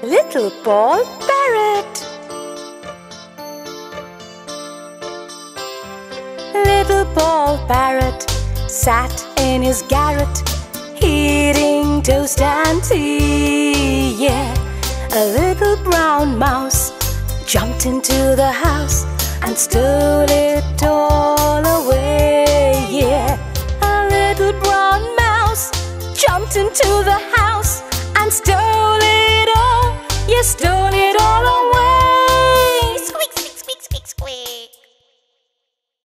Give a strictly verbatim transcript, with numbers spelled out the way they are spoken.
Little Paul Parrot. Little Paul Parrot sat in his garret, eating toast and tea, yeah. A little brown mouse jumped into the house and stole it all away, yeah. A little brown mouse jumped into the house and stole